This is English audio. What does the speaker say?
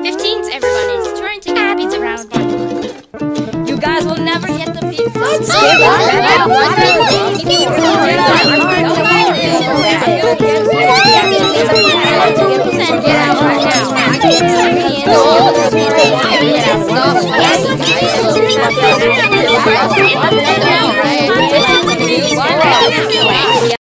15s, everybody's trying to get the pizza round. You guys will never get the pizza. Get out right now.